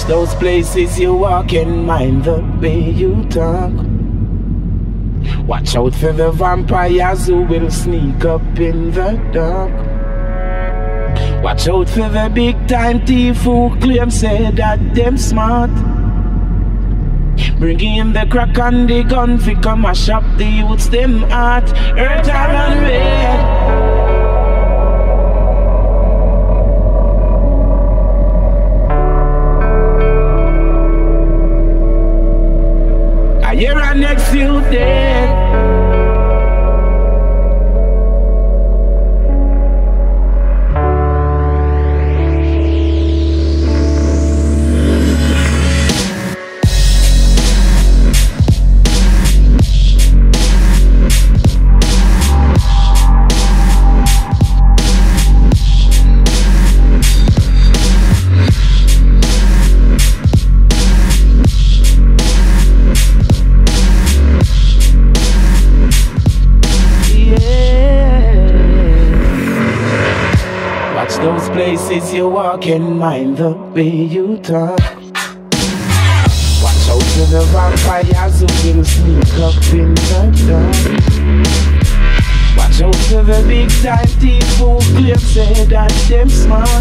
those places you walk and mind the way you talk. Watch out for the vampires who will sneak up in the dark. Watch out for the big time thief who claim say that them smart. Bring in the crack and the gun fi come mash up the youths them heart. Earth are on red. Here and next few days. Those places you walk and mind the way you talk. Watch out for the vampires who will sneak up in the dark. Watch out for the big time thief who claim say that them smart.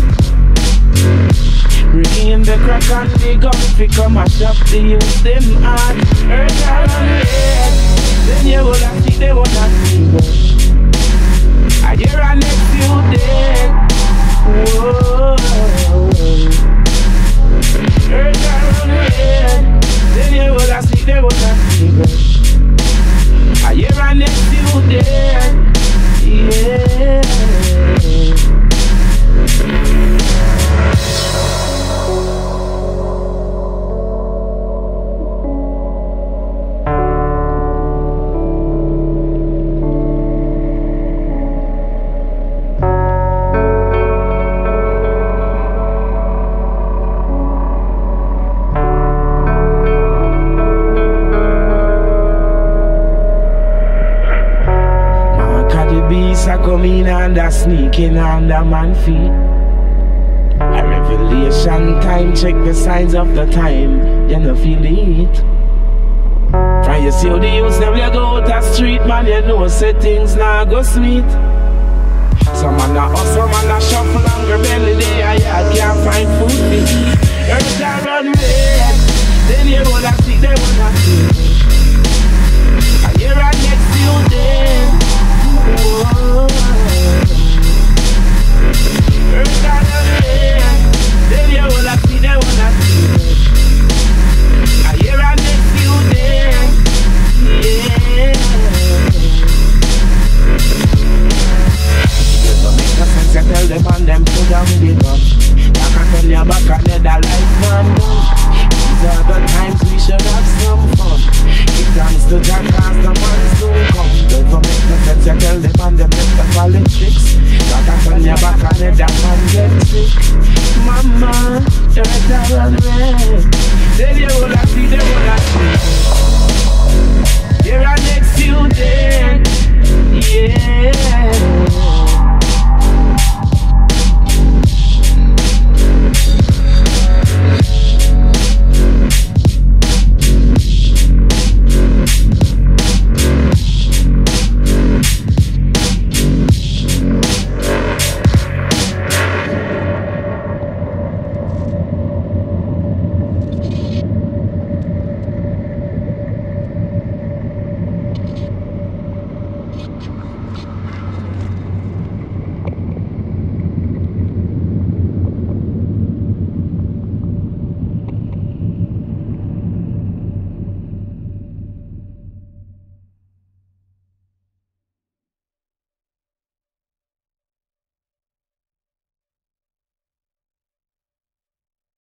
Bring in the crack and the gun fi come mash up the youth them heart. Earth are on red. Then you will have see they will not see them. I hear a next few days. Whoa. Earth are on red. Then you will have see they will not see them. I hear a next few days. Yeah. I come in and sneaking under man feet. A revelation time, check the signs of the time, you know feel it. From you see how the youths them you go out the street, man, you know say things now go sweet. Some man a hustle, man a shuffle and rebel day, I can't find food. Earth a run red, then you wanna see, they wanna see.